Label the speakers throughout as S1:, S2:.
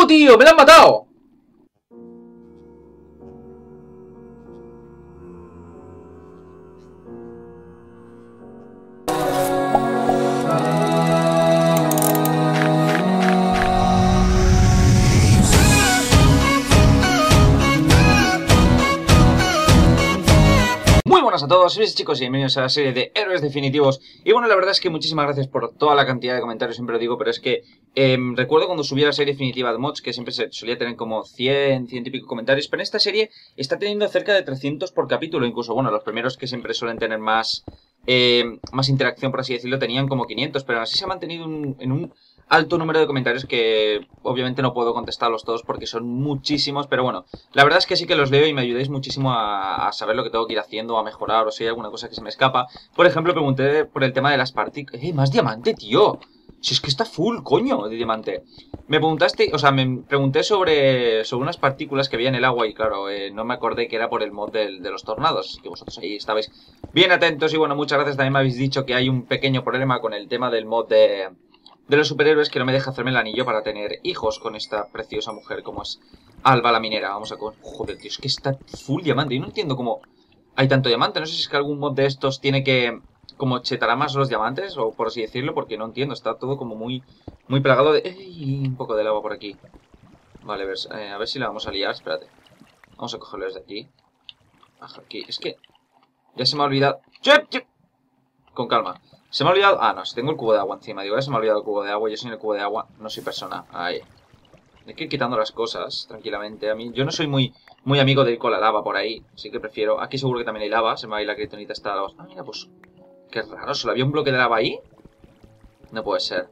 S1: tío! ¡Me la han matado! Muy buenas a todos, sois chicos y bienvenidos a la serie de Héroes Definitivos. Y bueno, la verdad es que muchísimas gracias por toda la cantidad de comentarios, siempre lo digo, pero es que recuerdo cuando subí la serie definitiva de mods, que siempre solía tener como 100 y pico comentarios, pero en esta serie está teniendo cerca de 300 por capítulo, incluso, bueno, los primeros que siempre suelen tener más interacción, por así decirlo, tenían como 500, pero así se ha mantenido en un alto número de comentarios que obviamente no puedo contestarlos todos porque son muchísimos, pero bueno, la verdad es que sí que los leo y me ayudáis muchísimo a saber lo que tengo que ir haciendo, a mejorar o si hay alguna cosa que se me escapa. Por ejemplo, pregunté por el tema de las partículas. ¡Más diamante, tío! Si es que está full, coño, de diamante. Me preguntaste, o sea, me pregunté sobre unas partículas que había en el agua y claro, no me acordé que era por el mod de los tornados, así que vosotros ahí estabais bien atentos y bueno, muchas gracias. También me habéis dicho que hay un pequeño problema con el tema del mod de los superhéroes que no me deja hacerme el anillo para tener hijos con esta preciosa mujer como es Alba la minera. Vamos a... Joder, tío, es que está full diamante. Yo no entiendo cómo hay tanto diamante. No sé si es que algún mod de estos tiene que... como chetará más los diamantes, o por así decirlo, porque no entiendo. Está todo como muy plagado de... ¡Ey! Un poco de lava por aquí. Vale, a ver si la vamos a liar. Espérate. Vamos a cogerlo desde aquí. Baja aquí. Es que... ya se me ha olvidado... ¡Chep! ¡Chep! Con calma. Se me ha olvidado... Ah, no, si tengo el cubo de agua encima. Digo, ya se me ha olvidado el cubo de agua. Yo sin el cubo de agua no soy persona. Ahí. Hay que ir quitando las cosas tranquilamente. A mí, yo no soy muy amigo de ir con la lava por ahí. Así que prefiero... Aquí seguro que también hay lava. Se me va a ir la kriptonita hasta la... Ah, mira, pues... qué raro. ¿Solo había un bloque de lava ahí? No puede ser.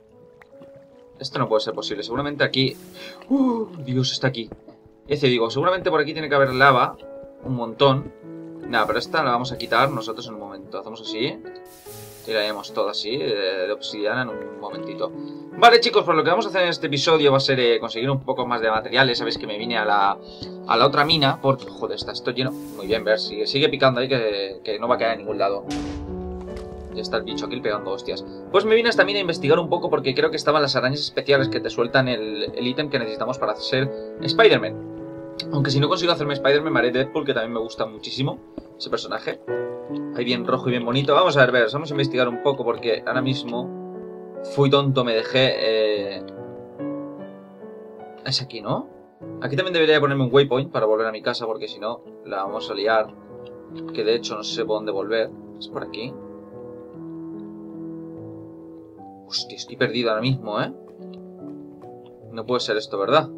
S1: Esto no puede ser posible. Seguramente aquí... Dios, está aquí. Es decir, digo, seguramente por aquí tiene que haber lava. Un montón. Nada, pero esta la vamos a quitar nosotros en un momento. Hacemos así. Y la haremos todo así, de obsidiana en un momentito. Vale, chicos, pues lo que vamos a hacer en este episodio va a ser conseguir un poco más de materiales. Sabéis que me vine a la otra mina porque, joder, está esto lleno. Muy bien, ver, sigue picando ahí que no va a caer a ningún lado. Ya está el bicho aquí pegando hostias. Pues me vine a esta mina a investigar un poco porque creo que estaban las arañas especiales que te sueltan el ítem que necesitamos para hacer Spider-Man. Aunque si no consigo hacerme Spider-Man, me haré Deadpool, que también me gusta muchísimo ese personaje. Ahí bien rojo y bien bonito. Vamos a ver, vamos a investigar un poco porque ahora mismo fui tonto, me dejé... Es aquí, ¿no? Aquí también debería ponerme un waypoint para volver a mi casa porque si no la vamos a liar. Que de hecho no sé por dónde volver. ¿Es por aquí? Hostia, estoy perdido ahora mismo, ¿eh? No puede ser esto, ¿verdad?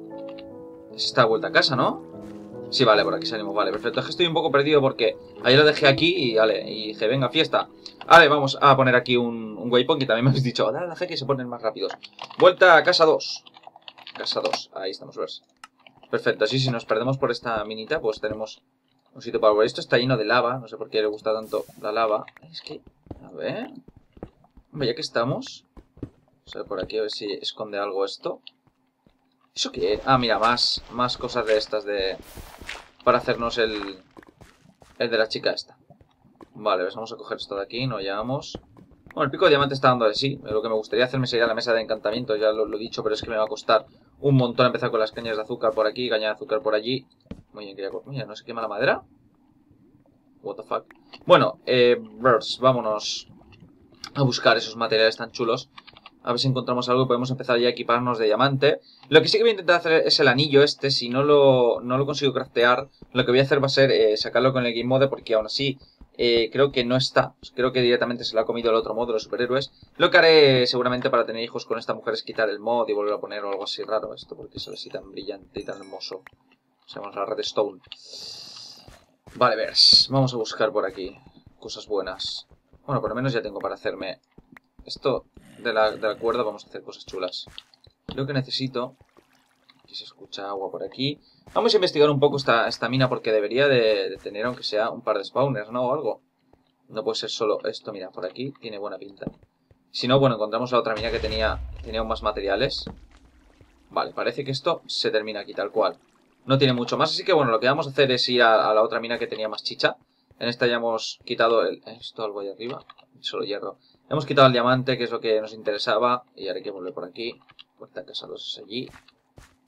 S1: Es esta vuelta a casa, ¿no? Sí, vale, por aquí salimos, vale, perfecto. Es que estoy un poco perdido porque ayer lo dejé aquí y, vale, y dije, venga, fiesta. Vale, vamos a poner aquí un waypoint que también me habéis dicho, dale a la G que se ponen más rápidos. Vuelta a casa 2. Casa 2, ahí estamos, ¿ves? Perfecto, así si nos perdemos por esta minita, pues tenemos un sitio para volver. Esto está lleno de lava, no sé por qué le gusta tanto la lava. Es que, a ver... Hombre, ya que estamos... Vamos a ver por aquí, a ver si esconde algo esto. ¿Eso qué? Ah, mira, más cosas de estas de... para hacernos el de la chica esta. Vale, pues vamos a coger esto de aquí, nos llevamos. Bueno, el pico de diamante está dando de sí. Lo que me gustaría hacerme sería la mesa de encantamiento, ya lo he dicho, pero es que me va a costar un montón empezar con las cañas de azúcar por aquí, caña de azúcar por allí. Muy bien, mira, ¿no se quema la madera? What the fuck. Bueno, birds, vámonos a buscar esos materiales tan chulos. A ver si encontramos algo y podemos empezar ya a equiparnos de diamante. Lo que sí que voy a intentar hacer es el anillo este. Si no lo consigo craftear, lo que voy a hacer va a ser sacarlo con el Game Mode, porque aún así creo que no está. Creo que directamente se lo ha comido el otro mod de los superhéroes. Lo que haré seguramente para tener hijos con esta mujer es quitar el mod y volver a poner o algo así raro. Esto porque es así tan brillante y tan hermoso. Usamos la redstone. Vale, vers. Vamos a buscar por aquí cosas buenas. Bueno, por lo menos ya tengo para hacerme esto de la cuerda. Vamos a hacer cosas chulas. Creo que necesito... Aquí se escucha agua por aquí. Vamos a investigar un poco esta mina porque debería de tener aunque sea un par de spawners, ¿no? O algo. No puede ser solo esto. Mira, por aquí tiene buena pinta. Si no, bueno, encontramos la otra mina que tenía aún más materiales. Vale, parece que esto se termina aquí tal cual. No tiene mucho más, así que bueno, lo que vamos a hacer es ir a la otra mina que tenía más chicha. En esta ya hemos quitado esto, algo ahí arriba. Solo hierro. Hemos quitado el diamante, que es lo que nos interesaba. Y ahora hay que volver por aquí. Puerta de casa 2 es allí.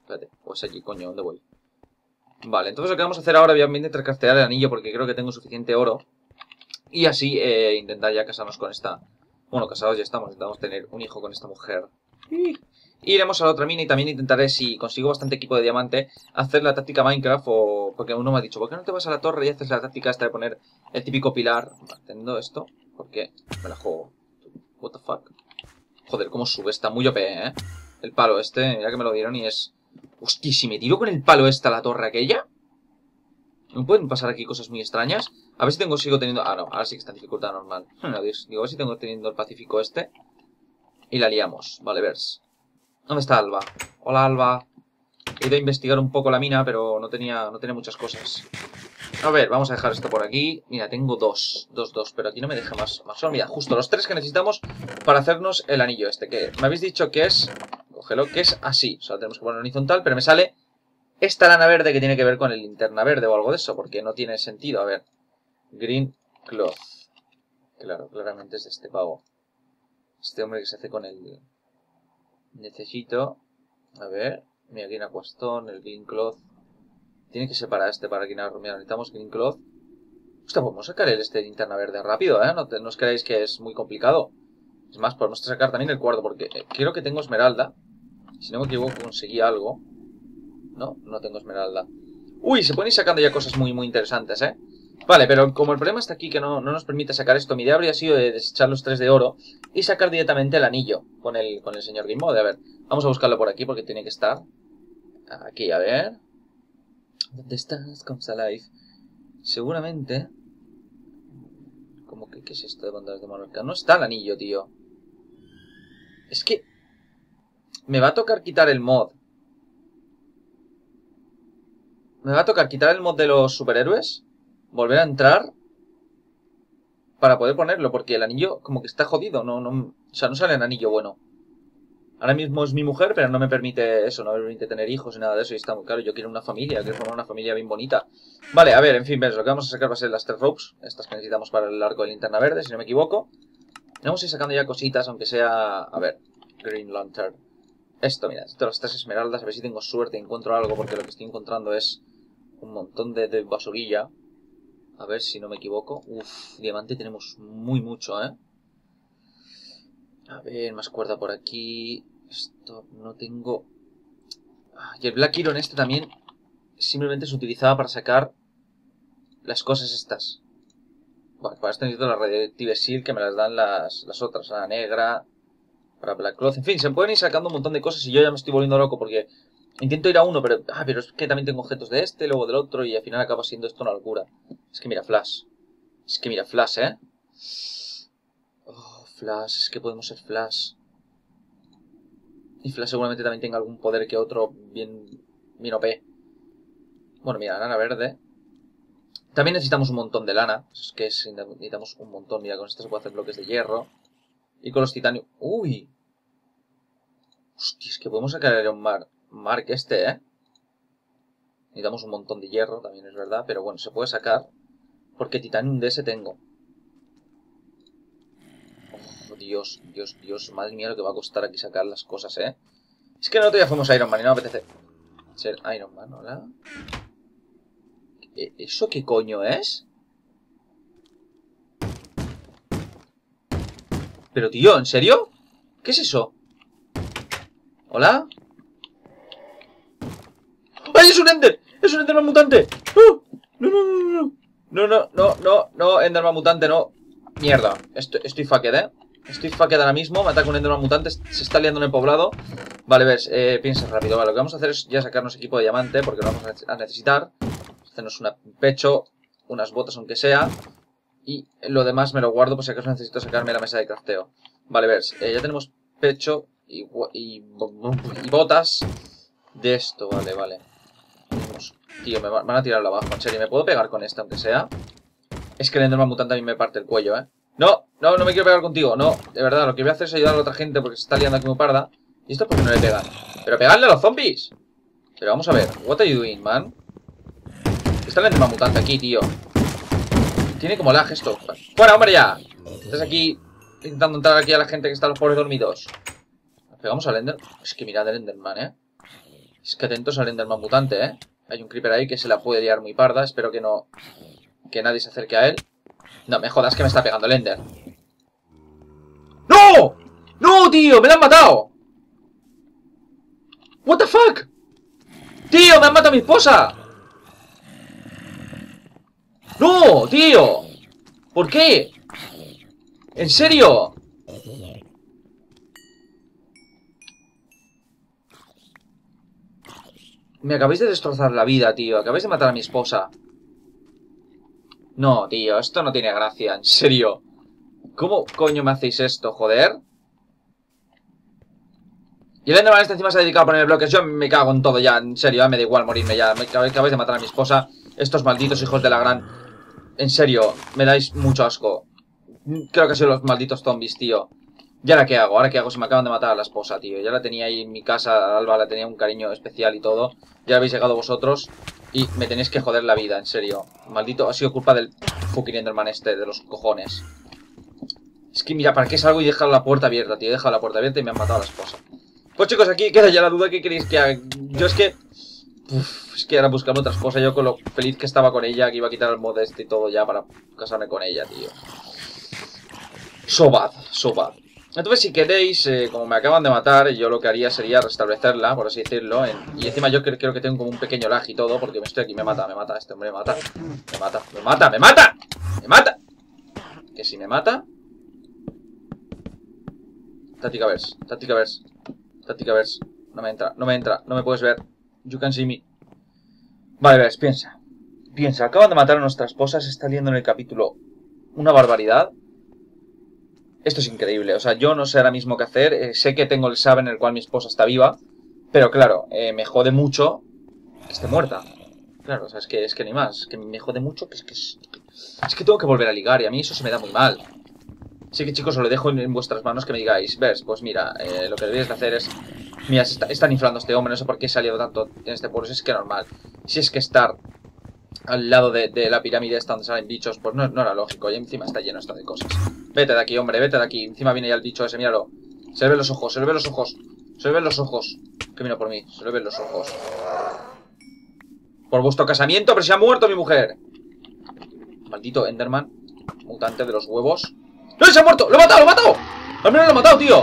S1: Espérate, pues allí, coño, ¿dónde voy? Vale, entonces lo que vamos a hacer ahora, obviamente, es craftear el anillo porque creo que tengo suficiente oro. Y así intentar ya casarnos con esta... Bueno, casados ya estamos, intentamos tener un hijo con esta mujer. Y iremos a la otra mina y también intentaré, si consigo bastante equipo de diamante, hacer la táctica Minecraft o... Porque uno me ha dicho, ¿por qué no te vas a la torre y haces la táctica esta de poner el típico pilar? Teniendo esto, porque me la juego. What the fuck. Joder, cómo sube, está muy OP, ¿eh? El palo este, mira que me lo dieron y es... Hostia, si me tiro con el palo esta a la torre aquella... ¿No pueden pasar aquí cosas muy extrañas? A ver si sigo teniendo... Ah, no, ahora sí que está en dificultad normal. Adiós. Digo, a ver si tengo teniendo el pacífico este. Y la liamos. Vale, vers. ¿Dónde está Alba? Hola, Alba. He ido a investigar un poco la mina, pero no tenía muchas cosas. A ver, vamos a dejar esto por aquí. Mira, tengo dos, pero aquí no me deja más. Solo, mira, justo los 3 que necesitamos para hacernos el anillo este. Que me habéis dicho que es... Cógelo, que es así. O sea, tenemos que poner horizontal, pero me sale... Esta lana verde que tiene que ver con el linterna verde o algo de eso, porque no tiene sentido. A ver. Green cloth. Claro, claramente es de este pavo. Este hombre que se hace con el... Necesito... A ver. Mira, Green Aquastone, el green cloth. Tiene que ser para este, para Green Arrow. Mira, necesitamos green cloth. Hostia, podemos sacar este linterna verde rápido, ¿eh? No os creáis que es muy complicado. Es más, podemos sacar también el cuarto, porque creo que tengo esmeralda. Si no me equivoco, conseguí algo. No, no tengo esmeralda. Uy, se pueden ir sacando ya cosas muy interesantes, ¿eh? Vale, pero como el problema está aquí que no nos permite sacar esto, mi idea habría sido de desechar los 3 de oro y sacar directamente el anillo con el señor Game Mode. A ver, vamos a buscarlo por aquí porque tiene que estar. Aquí, a ver. ¿Dónde estás? Comes alive. Seguramente... ¿Cómo que qué es esto de bandas de monarca? No está el anillo, tío. Es que... Me va a tocar quitar el mod. Me va a tocar quitar el mod de los superhéroes, volver a entrar para poder ponerlo, porque el anillo como que está jodido, o sea, no sale el anillo bueno. Ahora mismo es mi mujer, pero no me permite eso, no me permite tener hijos y nada de eso, y está muy claro, yo quiero una familia, quiero formar una familia bien bonita. Vale, a ver, en fin, ves, lo que vamos a sacar va a ser las 3 ropes, estas que necesitamos para el arco de linterna verde, si no me equivoco. Vamos a ir sacando ya cositas, aunque sea, a ver, Green Lantern. Esto, mira, esto, las 3 esmeraldas, a ver si tengo suerte y encuentro algo, porque lo que estoy encontrando es... un montón de basurilla. A ver si no me equivoco. Uf, diamante tenemos mucho, ¿eh? A ver, más cuerda por aquí. Esto no tengo... Y el Black Iron este también simplemente se utilizaba para sacar las cosas estas. Bueno, para esto necesito la Radioactive Seal, que me las dan las otras. La negra, para Black Cloth. En fin, se pueden ir sacando un montón de cosas y yo ya me estoy volviendo loco porque... Intento ir a uno, pero es que también tengo objetos de este, luego del otro, y al final acaba siendo esto una locura. Es que mira, Flash. Es que mira, Flash, ¿eh? Oh, Flash, es que podemos ser Flash. Y Flash seguramente también tenga algún poder que otro bien OP. Bueno, mira, lana verde. También necesitamos un montón de lana. Es que necesitamos un montón. Mira, con esto se puede hacer bloques de hierro. Y con los titanios... ¡Uy! Hostia, es que podemos sacar el Iron Mark este, ¿eh? Necesitamos un montón de hierro, también es verdad. Pero bueno, se puede sacar. Porque titanium de ese tengo. Oh, Dios. Madre mía lo que va a costar aquí sacar las cosas, ¿eh? Es que el otro día fuimos a Iron Man y no me apetece ser Iron Man, ¿hola? ¿Eso qué coño es? Pero tío, ¿en serio? ¿Qué es eso? ¿Hola? ¡Ay, es un Ender! ¡Es un Enderman mutante! No, Enderman mutante, no. Mierda, estoy fucked, ¿eh? Estoy fucked ahora mismo, me ataca un Enderman mutante, se está liando en el poblado. Vale, ves, piensa rápido. Vale, lo que vamos a hacer es ya sacarnos equipo de diamante, porque lo vamos a necesitar. Hacernos un pecho, unas botas aunque sea. Y lo demás me lo guardo, por si acaso necesito sacarme la mesa de crafteo. Vale, ves, ya tenemos pecho y botas de esto, vale. Tío, me van a tirarlo abajo, en serio, ¿me puedo pegar con esta aunque sea? Es que el Enderman mutante a mí me parte el cuello, ¿eh? No me quiero pegar contigo, no, de verdad, lo que voy a hacer es ayudar a la otra gente porque se está liando aquí muy parda. ¿Y esto por qué no le pegan? ¡Pero pegadle a los zombies! Pero vamos a ver, what are you doing, man? Está el Enderman mutante aquí, tío. Tiene como lag esto. ¡Fuera, hombre, ya! Estás aquí intentando entrar aquí a la gente que está los pobres dormidos. ¿Pegamos al Ender? Es que mirad el Enderman, ¿eh? Es que atentos al Enderman mutante, ¿eh? Hay un creeper ahí que se la puede liar muy parda. Espero que no... que nadie se acerque a él. No, me jodas que me está pegando el Ender. ¡No! ¡No, tío! ¡Me la han matado! ¿What the fuck? ¡Tío! ¡Me han matado a mi esposa! ¡No, tío! ¿Por qué? ¿En serio? Me acabáis de destrozar la vida, tío. Acabáis de matar a mi esposa. No, tío. Esto no tiene gracia. En serio. ¿Cómo coño me hacéis esto, joder? Y el Enderman este encima se ha dedicado a poner bloques. Yo me cago en todo ya. En serio, ya me da igual morirme ya. Me acabáis de matar a mi esposa. Estos malditos hijos de la gran... En serio, me dais mucho asco. Creo que son los malditos zombies, tío. ¿Y ahora qué hago? ¿Ahora qué hago? Se me acaban de matar a la esposa, tío. Ya la tenía ahí en mi casa, Alba, la tenía un cariño especial y todo. Ya habéis llegado vosotros y me tenéis que joder la vida, en serio. Maldito, ha sido culpa del fucking Enderman este, de los cojones. Es que mira, ¿para qué salgo y dejar la puerta abierta, tío? He dejado la puerta abierta y me han matado a la esposa. Pues chicos, aquí queda ya la duda. ¿Qué queréis que haga? Yo es que... es que ahora buscando otras cosas. Yo con lo feliz que estaba con ella, que iba a quitar el mod este y todo ya para casarme con ella, tío. So bad, so bad. Entonces, si queréis, como me acaban de matar, yo lo que haría sería restablecerla, por así decirlo. Y encima yo creo que tengo como un pequeño lag y todo, porque me estoy aquí, me mata, este hombre me mata. Me mata, me mata, me mata, me mata. Que si me mata... Táctica verse, táctica verse, táctica verse. No me entra, no me entra, no me puedes ver. You can see me. Vale, ves, piensa. Piensa, acaban de matar a nuestra esposa, se está liando en el capítulo una barbaridad. Esto es increíble, o sea, yo no sé ahora mismo qué hacer. Sé que tengo el save en el cual mi esposa está viva, pero claro, me jode mucho que esté muerta. Claro, o sea, es que ni más, que me jode mucho, es que tengo que volver a ligar y a mí eso se me da muy mal. Así que chicos, os lo dejo en vuestras manos que me digáis, ves, pues mira, lo que deberíais de hacer es... Mira, están inflando a este hombre, no sé por qué se ha liado tanto en este pueblo, si es que normal. Si es que estar al lado de la pirámide esta donde salen bichos, pues no era lógico, y encima está lleno esto de cosas. Vete de aquí, hombre, vete de aquí, encima viene ya el bicho ese, míralo. Se le ven los ojos, se le ven los ojos, se le ven los ojos. Que vino por mí, se le ven los ojos. Por vuestro casamiento, pero se ha muerto mi mujer. Maldito Enderman, mutante de los huevos. ¡No, se ha muerto! ¡Lo he matado, lo he matado! ¡Al menos lo he matado, tío!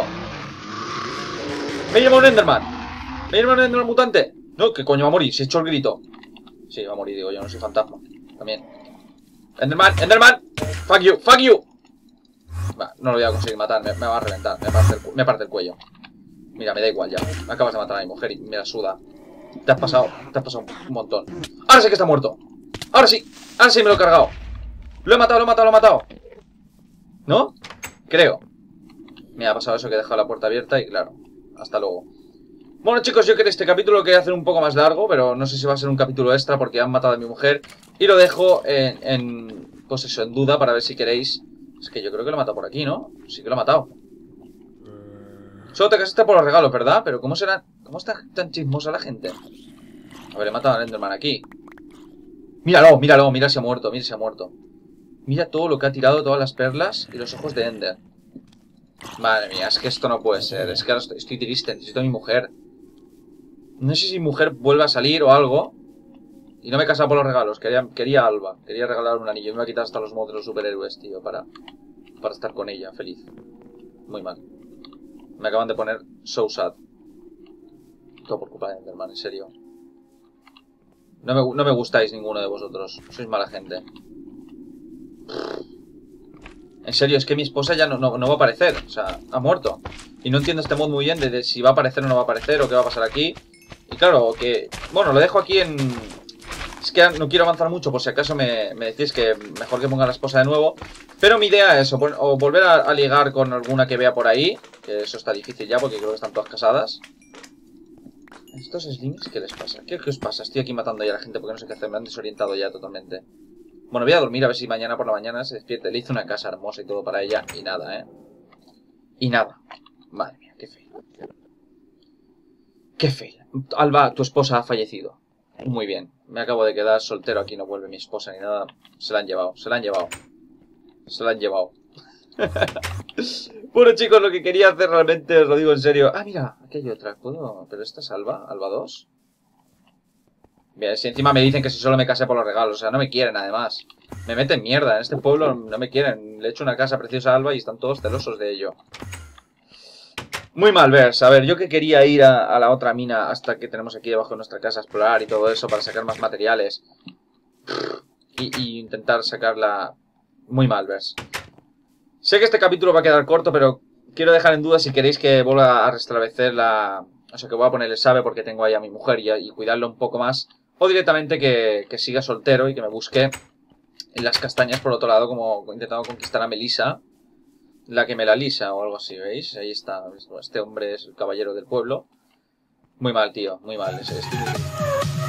S1: Me lleva un Enderman. Me lleva un Enderman mutante. No, ¿qué coño va a morir? Se ha hecho el grito. Sí, va a morir, digo yo, no soy fantasma. También. Enderman, Enderman. Fuck you, fuck you. Va, no lo voy a conseguir matar, me va a reventar. Me parte el cuello. Mira, me da igual ya. Me acabas de matar a mi mujer y me la suda. Te has pasado un montón. Ahora sí que está muerto. Ahora sí me lo he cargado. Lo he matado, lo he matado, lo he matado. ¿No? Creo. Me ha pasado eso que he dejado la puerta abierta y claro. Hasta luego. Bueno chicos, yo creo que este capítulo lo quería hacer un poco más largo, pero no sé si va a ser un capítulo extra porque han matado a mi mujer. Y lo dejo pues eso, en duda para ver si queréis. Es que yo creo que lo he matado por aquí, ¿no? Sí que lo he matado. Solo te casaste por los regalos, ¿verdad? Pero ¿cómo será? ¿Cómo está tan chismosa la gente? A ver, he matado al Enderman aquí. Míralo, míralo, mira si ha muerto, mira si ha muerto. Mira todo lo que ha tirado, todas las perlas y los ojos de Ender. Madre mía, es que esto no puede ser. Es que ahora estoy triste, necesito a mi mujer. No sé si mi mujer vuelve a salir o algo. Y no me he casado por los regalos, quería a Alba. Quería regalar un anillo, me iba a quitar hasta los mods de los superhéroes, tío, para estar con ella, feliz. Muy mal. Me acaban de poner so sad. Todo por culpa de Enderman, en serio. No me gustáis ninguno de vosotros. Sois mala gente. En serio, es que mi esposa ya no va a aparecer. O sea, ha muerto. Y no entiendo este mod muy bien de si va a aparecer o no va a aparecer o qué va a pasar aquí. Y claro, que... Bueno, lo dejo aquí en... Es que no quiero avanzar mucho por si acaso me decís que mejor que ponga a la esposa de nuevo. Pero mi idea es o volver a ligar con alguna que vea por ahí. Que eso está difícil ya porque creo que están todas casadas. ¿Estos slings qué les pasa? ¿Qué os pasa? Estoy aquí matando ya a la gente porque no sé qué hacer. Me han desorientado ya totalmente. Bueno, voy a dormir a ver si mañana por la mañana se despierte. Le hice una casa hermosa y todo para ella. Y nada, ¿eh? Y nada. Madre mía, qué feo. Qué feo. Alba, tu esposa ha fallecido. Muy bien. Me acabo de quedar soltero aquí. No vuelve mi esposa ni nada. Se la han llevado. Se la han llevado. Se la han llevado. Bueno, chicos, lo que quería hacer realmente os lo digo en serio. Ah, mira, aquí hay otra. ¿Puedo? ¿Pero esta es Alba? ¿Alba 2? Bien, si encima me dicen que si solo me casé por los regalos, o sea, no me quieren además. Me meten mierda, en este pueblo no me quieren. Le he hecho una casa preciosa a Alba y están todos celosos de ello. Muy mal, Vers. A ver, yo que quería ir a la otra mina hasta que tenemos aquí debajo de nuestra casa a explorar y todo eso para sacar más materiales. Y intentar sacarla... Muy mal, Vers. Sé que este capítulo va a quedar corto, pero quiero dejar en duda si queréis que vuelva a restablecer la... O sea, que voy a ponerle sabe porque tengo ahí a mi mujer y cuidarlo un poco más. O directamente que siga soltero y que me busque en las castañas por otro lado, como intentando conquistar a Melissa. La que me la lisa o algo así, ¿veis? Ahí está. Este hombre es el caballero del pueblo. Muy mal, tío. Muy mal. Estoy muy...